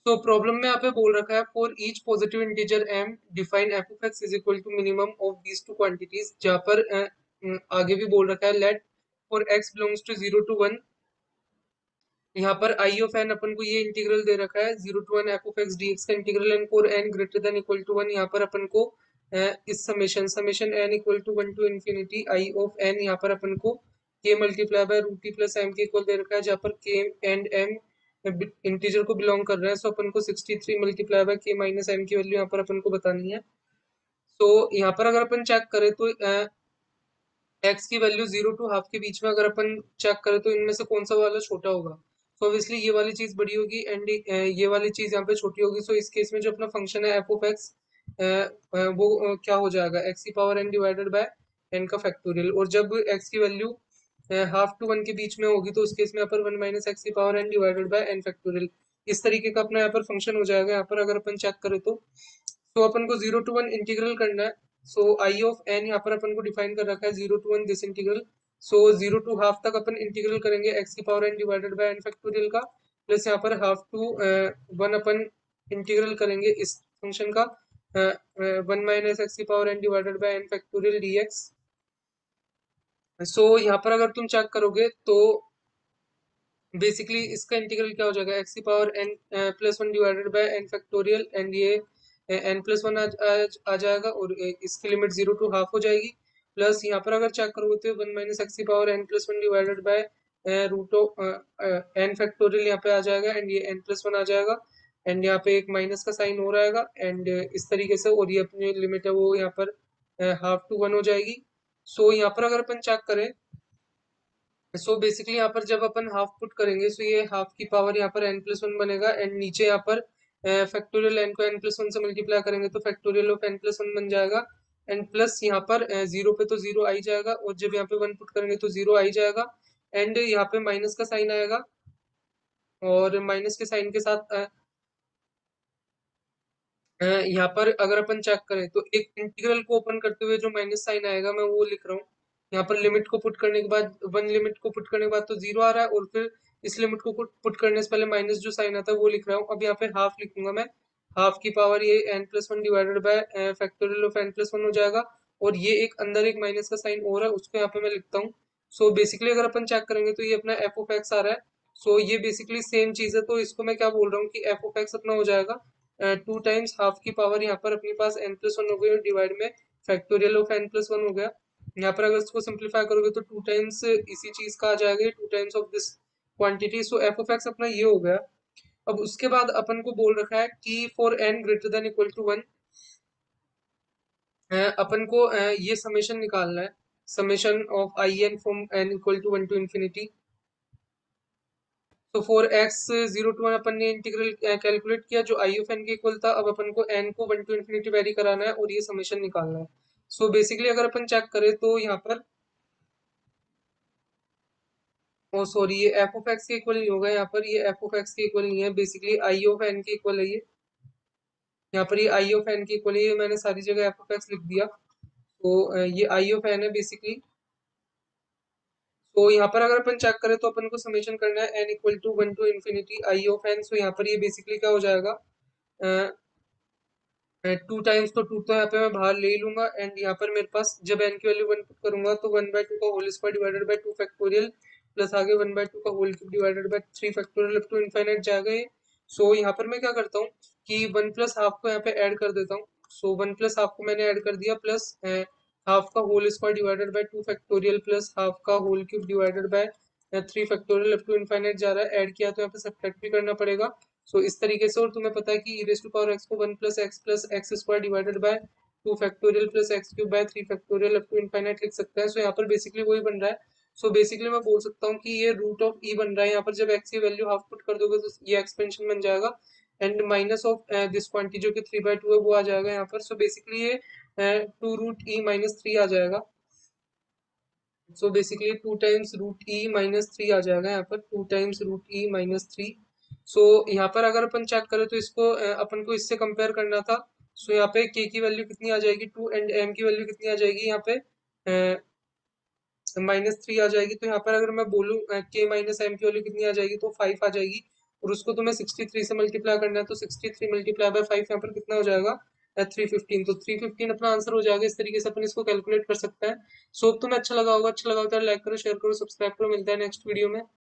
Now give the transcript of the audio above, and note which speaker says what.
Speaker 1: तो प्रॉब्लम में यहाँ पे बोल रखा है for each positive integer m define F of X is equal to minimum of these two quantities, जहाँ पर आगे भी बोल रखा है let for x belongs to 0 to 1, यहाँ पर आई ऑफ एन अपन को ये इंटीग्रल दे रखा है 0 to 1 F of X D X का integral, and for N greater than equal to 1 यहाँ पर अपन को इस summation summation N equal to 1 to infinity I of N, यहाँ पर अपन को K multiply by root T plus M के इक्वल दे रखा है, जहाँ पर के एंड एम इंटीजर को बिलोंग कर रहा है। सो अपन को 63 multiply by K minus M की वैल्यू यहाँ पर अपन को बतानी है। तो यहाँ पर अगर अपन चेक करें तो एक्स की वैल्यू 0 to 1/2 के बीच में अगर अपन चेक करें तो इनमें से कौन सा वाला छोटा होगा। तो ऑब्वियसली ये वाली चीज बड़ी होगी एंड ये वाली चीज यहाँ पे छोटी होगी। सो इस केस में जो अपना फंक्शन है एफ ऑफ एक्स वो क्या हो जाएगा, एक्स की power N divided by N का फैक्टोरियल। और जब एक्स की वैल्यू 1/2 to 1 के बीच में होगी तो उस केस में यहाँ पर 1 माइनस एक्स की power N divided by N factorial, इस तरीके का अपना यहाँ पर फंक्शन हो जाएगा। यहाँ पर अगर अपन चेक करें तो अपन को 0 to 1 इंटीग्रल करना है। सो आई ऑफ एन यहाँ पर अपन को डिफाइन कर रखा है 0 to 1 this integral. So 0 to 1/2 तक अपन इंटीग्रल करेंगे एक्स की power N divided by N factorial का, प्लस यहाँ पर 1/2 to 1 अपन इंटीग्रल करेंगे इस फंक्शन का 1 माइनस एक्स की power N divided by N factorial D X. So यहाँ पर अगर तुम चेक करोगे तो बेसिकली इसका इंटीग्रल क्या हो जाएगा, एक्स की power N plus 1 divided by N factorial, and ये एन प्लस 1 आ जाएगा और इसकी लिमिट 0 to 1/2 हो जाएगी। प्लस यहाँ पर अगर चेक करोगे तो 1 माइनस एक्स की power N plus 1 divided by root of N factorial यहाँ पे आ जाएगा, एंड ये एन प्लस 1 आ जाएगा, एंड यहाँ पे एक माइनस का साइन हो रहेगा एंड इस तरीके से, और ये अपनी लिमिट है वो यहाँ पर 1/2 to 1 हो जाएगी। सो यहाँ पर अगर अपन चेक करें सो बेसिकली यहाँ पर जब अपन हाफ पुट करेंगे सो ये हाफ की पावर यहाँ पर एन प्लस 1 बनेगा, एंड नीचे यहाँ पर फैक्टोरियल एन को एन प्लस 1 से मल्टीप्लाई करेंगे तो फैक्टोरियल ऑफ एन प्लस 1 बन जाएगा, एंड प्लस यहाँ पर जीरो पे तो जीरो आई जाएगा, और जब यहाँ पे 1 पुट करेंगे तो जीरो आई जाएगा, एंड यहाँ पे माइनस का साइन आएगा, और माइनस के साइन के साथ यहाँ पर अगर अपन चेक करें तो एक इंटीग्रल को ओपन करते हुए जो माइनस साइन आएगा मैं वो लिख रहा हूँ। यहाँ पर लिमिट को पुट करने के बाद 1 लिमिट को पुट करने के बाद तो जीरो आ रहा है, और फिर इस लिमिट को पुट करने से पहले माइनस जो साइन आता है वो लिख रहा हूँ। अब यहाँ पे हाफ लिखूंगा मैं, हाफ की पावर ये N plus 1 divided by factorial of N plus 1 हो जाएगा, और ये एक अंदर एक माइनस का साइन हो रहा है उसको यहाँ पे मैं लिखता हूँ। सो बेसिकली अगर अपन चेक करेंगे तो ये अपना एफ ऑफ एक्स आ रहा है। सो ये बेसिकली सेम चीज है, तो इसको मैं क्या बोल रहा हूँ कि एफ ऑफ एक्स अपना हो जाएगा 2 टाइम्स हाफ की पावर यहाँ पर अपने पास एन प्लस 1 हो गई, और डिवाइड में फैक्टोरियल ऑफ एन प्लस 1 हो गया। यहाँ पर अगर इसको सिंप्लीफाई करोगे तो 2 टाइम्स इसी चीज का आ जाएगा, 2 times of this quantity. So F of X अपना ये हो गया। अब उसके बाद अपन को बोल रखा है कि for N greater than equal to 1 अपन को ये समेशन निकालना है, summation of I N from N equal to 1 to infinity. तो फॉर एक्स 0 to 1 अपन ने इंटीग्रल कैलकुलेट किया जो आई ऑफ एन के इक्वल था। अब अपन को एन को 1 to इन्फिनिटी वेरी कराना है और ये समेशन निकालना है। सो बेसिकली अगर अपन चेक करें तो यहाँ पर ओ सॉरी ये एफ ऑफ एक्स के इक्वल नहीं होगा, यहाँ पर ये एफ ऑफ एक्स के इक्वल नहीं है, बेसिकली आई ऑफ एन के इक्वल है ये। यहाँ पर ये आई ऑफ एन के इक्वल है, ये मैंने सारी जगह एफ ऑफ एक्स लिख दिया। तो ये आई ऑफ एन है बेसिकली। तो यहाँ पर अगर अपन चेक करें तो अपन को समेशन करना है N equal to 1 to infinity I of N. So यहाँ पर ये बेसिकली क्या हो जाएगा, 2 टाइम्स तो टू तो यहाँ पे मैं बाहर ले ही लूंगा, एंड यहाँ पर मेरे पास जब एन की वैल्यू 1 पुट करूंगा तो 1/2 का whole square divided by 2 factorial, plus आगे 1/2 का whole cube divided by 3 factorial up to infinite जाएगा ये। सो यहाँ पर मैं क्या करता हूँ कि 1 प्लस हाफ को यहाँ पे ऐड कर देता हूँ। सो 1 प्लस हाफ को मैंने ऐड कर दिया, प्लस हाफ का whole square divided by 2 factorial, plus half का whole cube divided by 3 factorial up to infinite जा रहा है, ऐड किया तो यहाँ पे सब्ट्रैक्ट भी करना पड़ेगा। सो इस तरीके से, और तुम्हें पता है कि e raise to power x को 1 plus x square divided by 2 factorial plus x cube by 3 factorial up to infinite लिख सकते हैं। सो यहाँ पर बेसिकली वही बन रहा है। सो बेसिकली मैं बोल सकता हूँ कि ये रूट ऑफ ई बन रहा है। यहाँ पर जब एक्स की वैल्यू हाफ पुट कर दोगे तो ये एक्सपेंशन बन जाएगा, and minus of this quantity जो कि 3/2 है वो आ जाएगा यहाँ पर। सो बेसिकली ये 2√e−3 आ जाएगा। सो बेसिकली 2 टाइम्स √e−3 आ जाएगा यहाँ पर, 2 टाइम्स √e−3। सो यहाँ पर अगर अपन चेक करें तो इसको अपन को इससे कंपेयर करना था। सो यहाँ पे k की वैल्यू कितनी आ जाएगी 2, एंड m की वैल्यू कितनी आ जाएगी यहाँ पे -3 आ जाएगी। तो यहाँ पर अगर मैं बोलूँ k माइनस m की वैल्यू कितनी आ जाएगी तो 5 आ जाएगी, और उसको तुम्हें 63 से मल्टीप्लाई करना है, तो 63 मल्टीप्लाई बाय 5 यहाँ पर कितना हो जाएगा, 315। तो 315 अपना आंसर हो जाएगा। इस तरीके से अपन इसको कैलकुलेट कर सकते हैं। सो तुम्हें अच्छा लगा होगा, अच्छा लगा होता है लाइक करो, शेयर करो, सब्सक्राइब करो। मिलता है नेक्स्ट वीडियो में।